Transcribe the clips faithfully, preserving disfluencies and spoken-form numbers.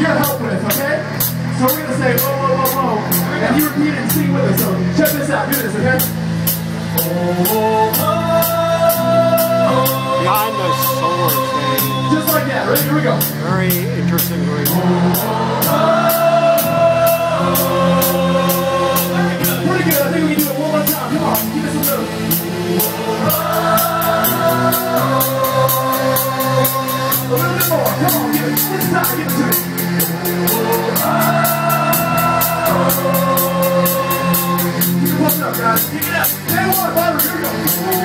your help with, okay? So we're gonna say whoa, whoa, whoa, whoa, and you repeat it and sing with us. So check this out, do this, okay? Oh, oh, oh, Behind the solar stage. just like that. Ready? Here we go. Very interesting. Very oh, oh, oh. Pretty good. I think we can do it one more time. Come on, give us some rhythm. A little bit more. Come on, give it. This time, give it to me. Keep it pumped up, guys. Keep it up. Day one, Bobby. Here we go.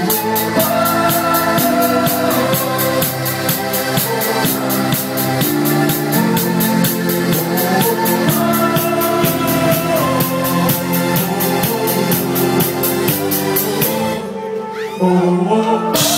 Oh, oh, oh.